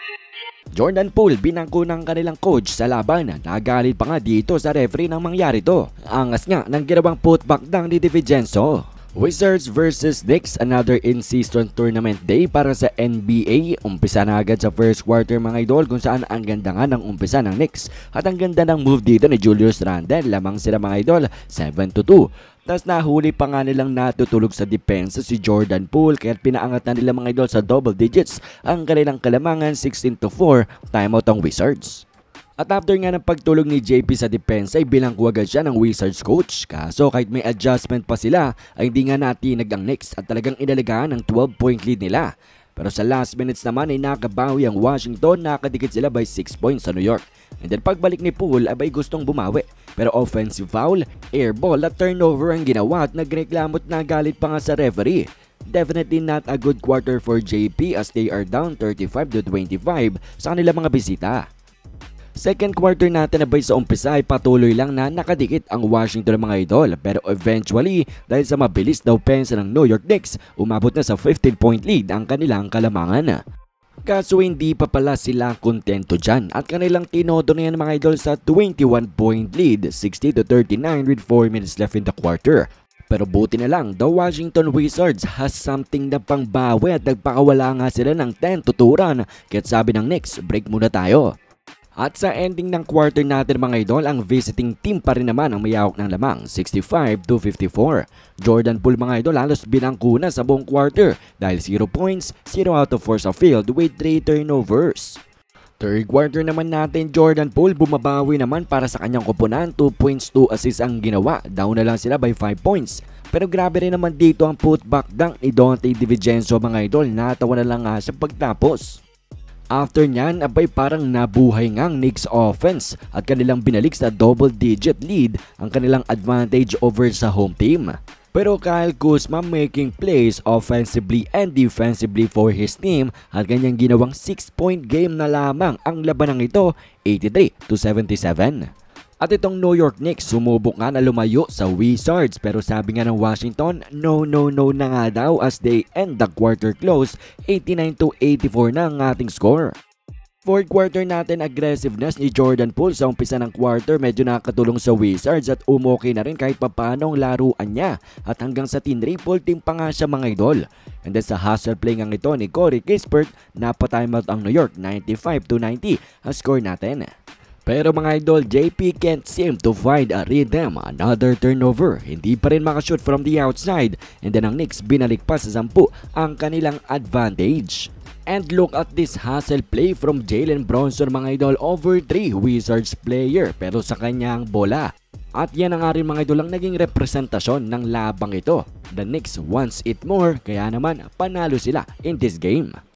Jordan Poole binangko ng kanilang coach sa laban. Nagalit pa nga dito sa referee nang mangyari to. Angas nga ng ginawang putback dunk ni DiVincenzo. Wizards versus Knicks, another in-season tournament day para sa NBA. Umpisa na agad sa first quarter mga idol, kung saan ang ganda nga ng umpisa ng Knicks. At ang ganda ng move dito ni Julius Randle, lamang sila mga idol, 7-2. Tapos nahuli pa nga nilang natutulog sa depensa si Jordan Poole, kaya pinaangat na nila mga idol sa double digits ang kanilang kalamangan, 16-4, timeout ang Wizards. At after nga ng pagtulog ni JP sa depensa ay bilanggo agad siya ng Wizards coach. Kaso kahit may adjustment pa sila ay hindi nga natinag ang Knicks at talagang inalagaan ang 12-point lead nila. Pero sa last minutes naman ay nakabawi ang Washington, nakadikit sila by 6 points sa New York. And then pagbalik ni Poole ay gustong bumawi. Pero offensive foul, air ball at turnover ang ginawa at nagreklamo at nagalit pa nga sa referee. Definitely not a good quarter for JP as they are down 35-25 sa kanilang mga bisita. Second quarter natin na sa umpisa ay patuloy lang na nakadikit ang Washington mga idol, pero eventually dahil sa mabilis na opensa ng New York Knicks, umabot na sa 15-point lead ang kanilang kalamangan. Kaso hindi pa pala sila kontento dyan at kanilang tinodo na yan mga idol sa 21-point lead, 60-39 with 4 minutes left in the quarter. Pero buti na lang, the Washington Wizards has something na pangbawi at nagpakawala nga sila ng 10-2 run, kaya sabi ng Knicks, break muna tayo. At sa ending ng quarter natin mga idol, ang visiting team pa rin naman ang mayawak ng lamang, 65-54. Jordan Poole mga idol halos binangko na sa buong quarter dahil 0 points, 0 out of 4 sa field with 3 turnovers. Third quarter naman natin, Jordan Poole bumabawi naman para sa kanyang koponan, 2 points, 2 assists ang ginawa. Down na lang sila by 5 points. Pero grabe rin naman dito ang putback dunk ni Donte DiVincenzo mga idol, natawa na lang nga sa pagtapos. After nyan, abay parang nabuhay ngang Knicks offense at kanilang binalik sa double-digit lead ang kanilang advantage over sa home team. Pero Kyle Kuzma making plays offensively and defensively for his team at kanyang ginawang 6-point game na lamang ang labanang ito, 83-77. At itong New York Knicks sumubok nga na lumayo sa Wizards, pero sabi nga ng Washington, no na nga daw as they end the quarter close, 89-84 na ang ating score. Fourth quarter natin, aggressiveness ni Jordan Poole sa umpisa ng quarter medyo nakatulong sa Wizards at umokay na rin kahit papaano ang laruan niya at hanggang sa tinriple team pa nga siya mga idol. And then sa hustle play ngang ito ni Corey Kispert, napatimeout ang New York, 95-90 ang score natin. Pero mga idol, JP can't seem to find a rhythm. Another turnover, hindi pa rin makashoot from the outside, and then ang Knicks binalik pa sa 10 ang kanilang advantage. And look at this hustle play from Jalen Bronson mga idol, over 3 Wizards player pero sa kanyang bola. At yan nga rin mga idol ang naging representasyon ng labang ito. The Knicks wants it more, kaya naman panalo sila in this game.